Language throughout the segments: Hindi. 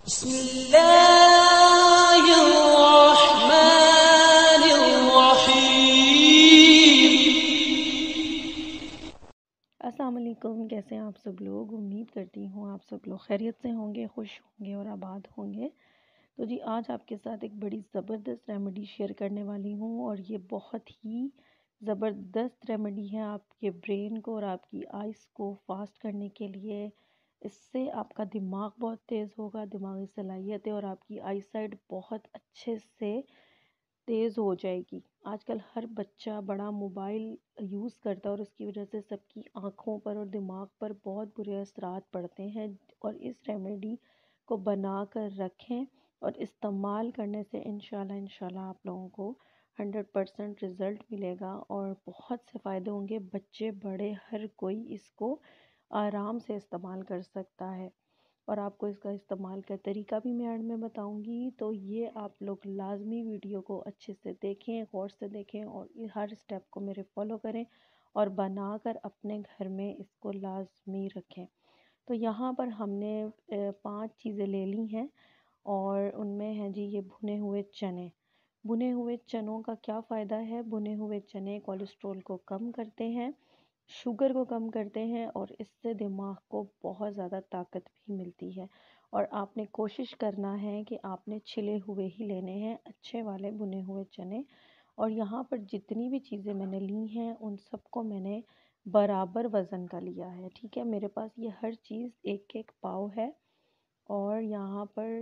अस्सलाम वालेकुम। कैसे हैं आप सब लोग? उम्मीद करती हूँ आप सब लोग खैरियत से होंगे, खुश होंगे और आबाद होंगे। तो जी आज आपके साथ एक बड़ी ज़बरदस्त रेमेडी शेयर करने वाली हूँ और ये बहुत ही ज़बरदस्त रेमेडी है आपके ब्रेन को और आपकी आइज़ को फास्ट करने के लिए। इससे आपका दिमाग बहुत तेज़ होगा, दिमागी सलाहियत है और आपकी आई साइट बहुत अच्छे से तेज़ हो जाएगी। आजकल हर बच्चा बड़ा मोबाइल यूज़ करता है और उसकी वजह से सबकी आँखों पर और दिमाग पर बहुत बुरे असरात पड़ते हैं। और इस रेमेडी को बना कर रखें और इस्तेमाल करने से इंशाल्लाह आप लोगों को 100% रिज़ल्ट मिलेगा और बहुत से फ़ायदे होंगे। बच्चे बड़े हर कोई इसको आराम से इस्तेमाल कर सकता है और आपको इसका इस्तेमाल का तरीका भी मैं एंड में बताऊंगी। तो ये आप लोग लाजमी वीडियो को अच्छे से देखें, गौर से देखें और हर स्टेप को मेरे फॉलो करें और बनाकर अपने घर में इसको लाजमी रखें। तो यहाँ पर हमने 5 चीज़ें ले ली हैं और उनमें है जी ये भुने हुए चने। भुने हुए चनों का क्या फ़ायदा है? भुने हुए चने कोलेस्ट्रॉल को कम करते हैं, शुगर को कम करते हैं और इससे दिमाग को बहुत ज़्यादा ताकत भी मिलती है। और आपने कोशिश करना है कि आपने छिले हुए ही लेने हैं, अच्छे वाले भुने हुए चने। और यहाँ पर जितनी भी चीज़ें मैंने ली हैं उन सबको मैंने बराबर वज़न का लिया है। ठीक है, मेरे पास ये हर चीज़ एक एक पाव है और यहाँ पर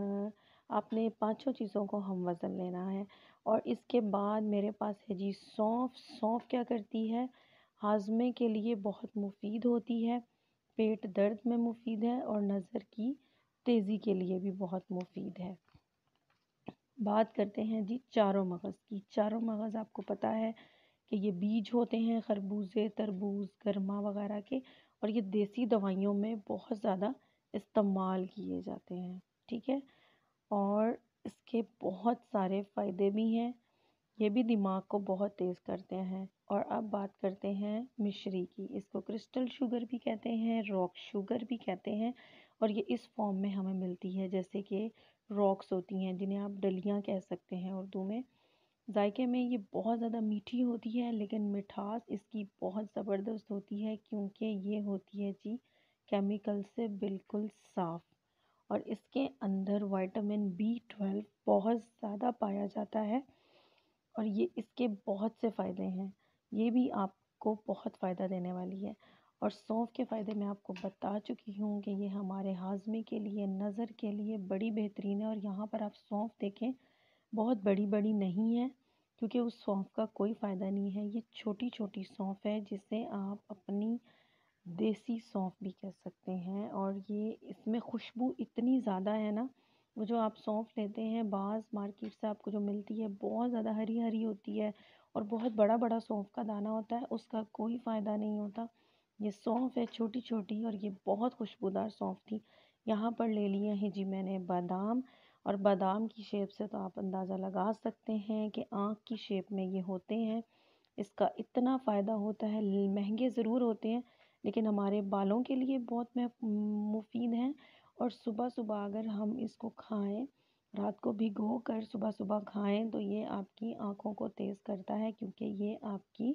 आपने पाँचों चीज़ों को हम वज़न लेना है। और इसके बाद मेरे पास है जी सौंफ। सौंफ क्या करती है? हाजमे के लिए बहुत मुफीद होती है, पेट दर्द में मुफीद है और नज़र की तेज़ी के लिए भी बहुत मुफीद है। बात करते हैं जी चारों मगज़ की। चारों मगज़ आपको पता है कि ये बीज होते हैं खरबूजे, तरबूज, गरमा वगैरह के और ये देसी दवाइयों में बहुत ज़्यादा इस्तेमाल किए जाते हैं। ठीक है, और इसके बहुत सारे फ़ायदे भी हैं। ये भी दिमाग को बहुत तेज़ करते हैं। और अब बात करते हैं मिश्री की। इसको क्रिस्टल शुगर भी कहते हैं, रॉक शुगर भी कहते हैं और ये इस फॉर्म में हमें मिलती है जैसे कि रॉक्स होती हैं जिन्हें आप डलियाँ कह सकते हैं उर्दू में। जायके में ये बहुत ज़्यादा मीठी होती है लेकिन मिठास इसकी बहुत ज़बरदस्त होती है क्योंकि ये होती है जी केमिकल से बिल्कुल साफ़। और इसके अंदर विटामिन B12 बहुत ज़्यादा पाया जाता है और ये इसके बहुत से फ़ायदे हैं। ये भी आपको बहुत फ़ायदा देने वाली है। और सौंफ के फ़ायदे मैं आपको बता चुकी हूँ कि ये हमारे हाजमे के लिए, नज़र के लिए बड़ी बेहतरीन है। और यहाँ पर आप सौंफ देखें, बहुत बड़ी बड़ी नहीं है क्योंकि उस सौंफ का कोई फ़ायदा नहीं है। ये छोटी छोटी सौंफ है जिसे आप अपनी देसी सौंफ भी कह सकते हैं। और ये इसमें खुशबू इतनी ज़्यादा है ना, वो जो आप सौंफ लेते हैं बाज़ मार्केट से आपको जो मिलती है बहुत ज़्यादा हरी हरी होती है और बहुत बड़ा बड़ा सौंफ का दाना होता है, उसका कोई फ़ायदा नहीं होता। ये सौंफ है छोटी छोटी और ये बहुत खुशबूदार सौंफ थी। यहाँ पर ले लिए हैं जी मैंने बादाम। और बादाम की शेप से तो आप अंदाज़ा लगा सकते हैं कि आँख की शेप में ये होते हैं। इसका इतना फ़ायदा होता है, महंगे ज़रूर होते हैं लेकिन हमारे बालों के लिए बहुत मुफीद हैं। और सुबह सुबह अगर हम इसको खाएं, रात को भिगो कर सुबह सुबह खाएं तो ये आपकी आँखों को तेज़ करता है क्योंकि ये आपकी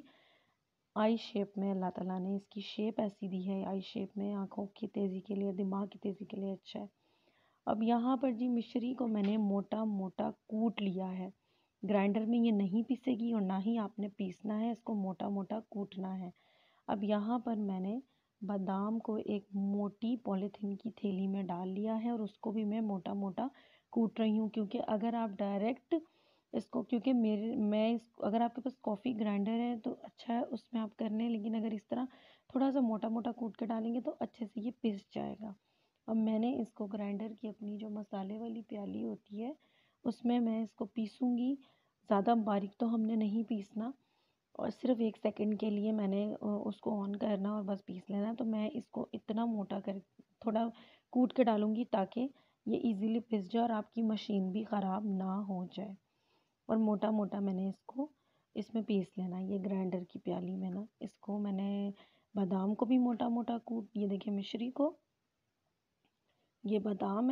आई शेप में अल्लाह ताला ने इसकी शेप ऐसी दी है। आई शेप में आँखों की तेज़ी के लिए, दिमाग की तेज़ी के लिए अच्छा है। अब यहाँ पर जी मिश्री को मैंने मोटा मोटा कूट लिया है। ग्राइंडर में ये नहीं पीसेगी और ना ही आपने पीसना है, इसको मोटा मोटा कूटना है। अब यहाँ पर मैंने बादाम को एक मोटी पॉलीथीन की थैली में डाल लिया है और उसको भी मैं मोटा मोटा कूट रही हूँ क्योंकि अगर आप डायरेक्ट इसको, क्योंकि मेरे मैं इस अगर आपके पास कॉफ़ी ग्राइंडर है तो अच्छा है उसमें आप कर लें, लेकिन अगर इस तरह थोड़ा सा मोटा मोटा कूट के डालेंगे तो अच्छे से ये पिस जाएगा। अब मैंने इसको ग्राइंडर की अपनी जो मसाले वाली प्याली होती है उसमें मैं इसको पीसूँगी। ज़्यादा बारीक तो हमने नहीं पीसना और सिर्फ 1 सेकंड के लिए मैंने उसको ऑन करना और बस पीस लेना। तो मैं इसको इतना मोटा कर थोड़ा कूट के डालूँगी ताकि ये इजीली पिस जाए और आपकी मशीन भी ख़राब ना हो जाए। और मोटा मोटा मैंने इसको इसमें पीस लेना। ये ग्राइंडर की प्याली में ना इसको मैंने बादाम को भी मोटा मोटा कूट, ये देखिए मिश्री को, ये बादाम है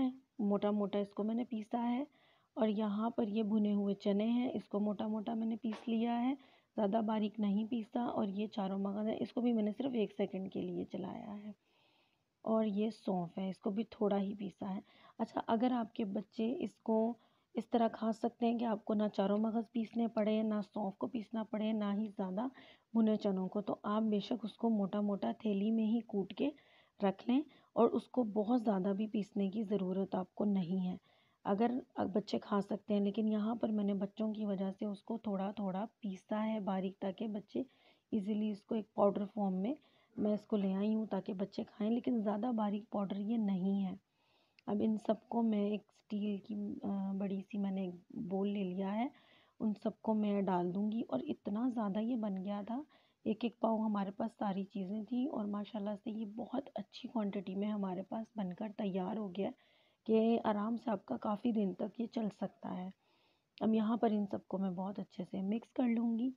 मोटा मोटा इसको मैंने पीसा है। और यहाँ पर ये भुने हुए चने हैं, इसको मोटा मोटा मैंने पीस लिया है, ज़्यादा बारीक नहीं पीसा। और ये चारों मगज़ हैं, इसको भी मैंने सिर्फ 1 सेकंड के लिए चलाया है। और ये सौंफ है, इसको भी थोड़ा ही पीसा है। अच्छा, अगर आपके बच्चे इसको इस तरह खा सकते हैं कि आपको ना चारों मगज़ पीसने पड़े, ना सौंफ को पीसना पड़े, ना ही ज़्यादा भुने चनों को, तो आप बेशक उसको मोटा मोटा थैली में ही कूट के रख लें। और उसको बहुत ज़्यादा भी पीसने की ज़रूरत आपको नहीं है। अगर बच्चे खा सकते हैं, लेकिन यहाँ पर मैंने बच्चों की वजह से उसको थोड़ा थोड़ा पीसा है बारीक, ताकि बच्चे इजीली इसको एक पाउडर फॉर्म में मैं इसको ले आई हूँ ताकि बच्चे खाएं। लेकिन ज़्यादा बारीक पाउडर ये नहीं है। अब इन सबको मैं एक स्टील की बड़ी सी मैंने बोल ले लिया है, उन सबको मैं डाल दूँगी। और इतना ज़्यादा ये बन गया था, एक एक पाव हमारे पास सारी चीज़ें थी, और माशाल्लाह से ये बहुत अच्छी क्वांटिटी में हमारे पास बनकर तैयार हो गया कि आराम से आपका काफ़ी दिन तक ये चल सकता है। अब यहाँ पर इन सबको मैं बहुत अच्छे से मिक्स कर लूँगी,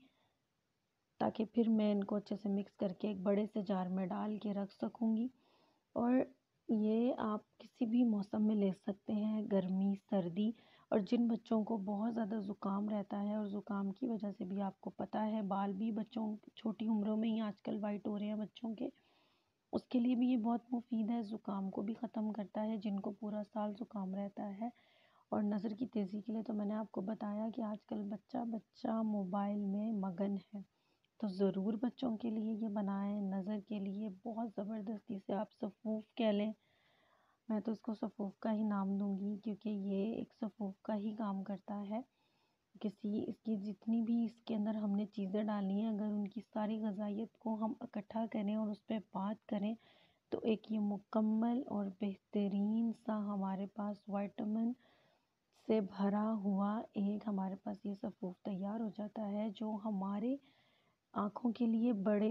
ताकि फिर मैं इनको अच्छे से मिक्स करके एक बड़े से जार में डाल के रख सकूँगी। और ये आप किसी भी मौसम में ले सकते हैं, गर्मी, सर्दी। और जिन बच्चों को बहुत ज़्यादा ज़ुकाम रहता है, और ज़ुकाम की वजह से भी आपको पता है बाल भी बच्चों छोटी उम्रों में ही आजकल वाइट हो रहे हैं बच्चों के, उसके लिए भी ये बहुत मुफीद है। ज़ुकाम को भी ख़त्म करता है जिनको पूरा साल ज़ुकाम रहता है। और नज़र की तेज़ी के लिए तो मैंने आपको बताया कि आजकल बच्चा बच्चा मोबाइल में मगन है, तो ज़रूर बच्चों के लिए ये बनाएं। नज़र के लिए बहुत ज़बरदस्ती से आप सफ़ूफ़ कह लें, मैं तो इसको सफ़ूफ़ का ही नाम दूंगी, क्योंकि ये एक सफ़ूफ़ का ही काम करता है। किसी इसकी जितनी भी इसके अंदर हमने चीज़ें डाली हैं, अगर उनकी सारी ग़िज़ाइयत को हम इकट्ठा करें और उस पर बात करें, तो एक ये मुकम्मल और बेहतरीन सा हमारे पास विटामिन से भरा हुआ एक हमारे पास ये सफ़ूफ़ तैयार हो जाता है, जो हमारे आँखों के लिए, बड़े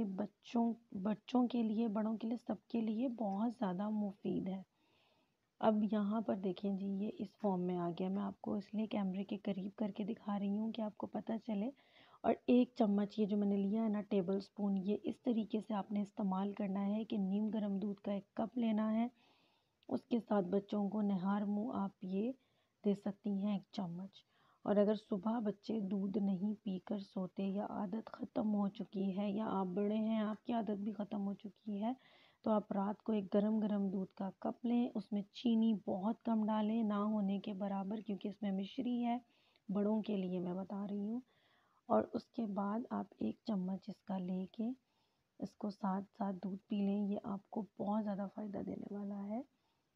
बच्चों के लिए, बड़ों के लिए, सबके लिए बहुत ज़्यादा मुफीद है। अब यहाँ पर देखें जी, ये इस फॉर्म में आ गया। मैं आपको इसलिए कैमरे के करीब करके दिखा रही हूँ कि आपको पता चले। और 1 चम्मच ये जो मैंने लिया है ना, टेबल स्पून, ये इस तरीके से आपने इस्तेमाल करना है कि नीम गर्म दूध का 1 कप लेना है, उसके साथ बच्चों को निहार मुँह आप ये दे सकती हैं 1 चम्मच। और अगर सुबह बच्चे दूध नहीं पीकर सोते, या आदत ख़त्म हो चुकी है, या आप बड़े हैं आपकी आदत भी ख़त्म हो चुकी है, तो आप रात को एक गरम गरम दूध का कप लें, उसमें चीनी बहुत कम डालें, ना होने के बराबर, क्योंकि इसमें मिश्री है, बड़ों के लिए मैं बता रही हूँ। और उसके बाद आप 1 चम्मच इसका लेके इसको साथ साथ दूध पी लें। ये आपको बहुत ज़्यादा फ़ायदा देने वाला है।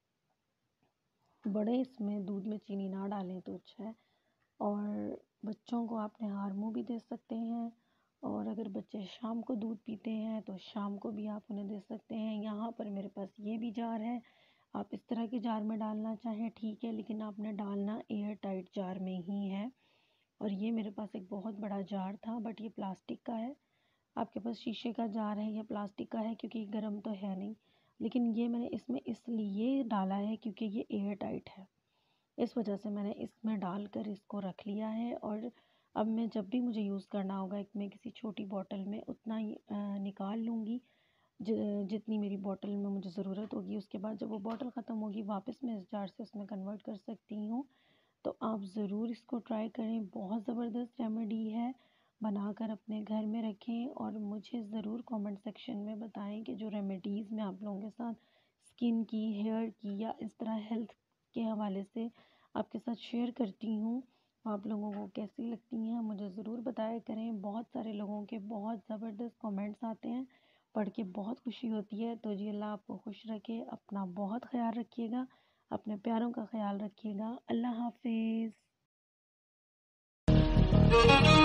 बड़े इसमें दूध में चीनी ना डालें तो अच्छा है। और बच्चों को आप निहार मुँह भी दे सकते हैं, और अगर बच्चे शाम को दूध पीते हैं तो शाम को भी आप उन्हें दे सकते हैं। यहाँ पर मेरे पास ये भी जार है, आप इस तरह के जार में डालना चाहें ठीक है, लेकिन आपने डालना एयर टाइट जार में ही है। और ये मेरे पास एक बहुत बड़ा जार था, बट ये प्लास्टिक का है। आपके पास शीशे का जार है या प्लास्टिक का है, क्योंकि गर्म तो है नहीं। लेकिन ये मैंने इसमें इसलिए डाला है क्योंकि ये एयर टाइट है, इस वजह से मैंने इसमें डालकर इसको रख लिया है। और अब मैं जब भी मुझे यूज़ करना होगा, एक मैं किसी छोटी बॉटल में उतना ही निकाल लूँगी जितनी मेरी बॉटल में मुझे ज़रूरत होगी। उसके बाद जब वो बॉटल ख़त्म होगी, वापस मैं इस जार से उसमें कन्वर्ट कर सकती हूँ। तो आप ज़रूर इसको ट्राई करें, बहुत ज़बरदस्त रेमेडी है, बनाकर अपने घर में रखें। और मुझे ज़रूर कमेंट सेक्शन में बताएं कि जो रेमेडीज़ मैं आप लोगों के साथ स्किन की, हेयर की, या इस तरह हेल्थ के हवाले से आपके साथ शेयर करती हूँ, आप लोगों को कैसी लगती हैं मुझे ज़रूर बताया करें। बहुत सारे लोगों के बहुत ज़बरदस्त कमेंट्स आते हैं, पढ़ के बहुत खुशी होती है। तो जी, अल्लाह आपको खुश रखे, अपना बहुत ख्याल रखिएगा, अपने प्यारों का ख्याल रखिएगा। अल्लाह हाफिज़।